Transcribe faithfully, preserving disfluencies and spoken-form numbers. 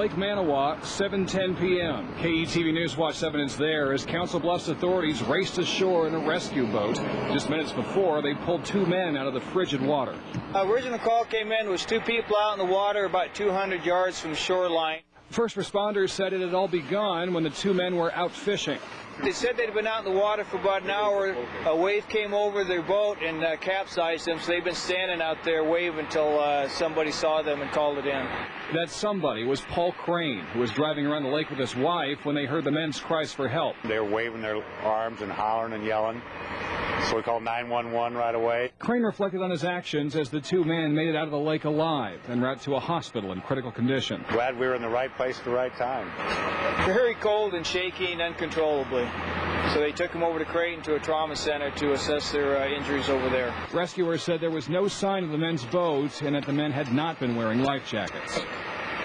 Lake Manawa, seven ten p m K E T V News watched evidence there as Council Bluffs authorities raced ashore in a rescue boat. Just minutes before, they pulled two men out of the frigid water. Uh, original call came in was two people out in the water about two hundred yards from shoreline. First responders said it had all begun when the two men were out fishing. They said they'd been out in the water for about an hour. A wave came over their boat and uh, capsized them, so they've been standing out there waving until uh, somebody saw them and called it in. That somebody was Paul Crane, who was driving around the lake with his wife when they heard the men's cries for help. They were waving their arms and hollering and yelling, so we called nine one one right away. Crane reflected on his actions as the two men made it out of the lake alive en route to a hospital in critical condition. Glad we were in the right place at the right time. Very cold and shaking uncontrollably. So they took them over to Creighton to a trauma center to assess their uh, injuries over there. Rescuers said there was no sign of the men's boat and that the men had not been wearing life jackets.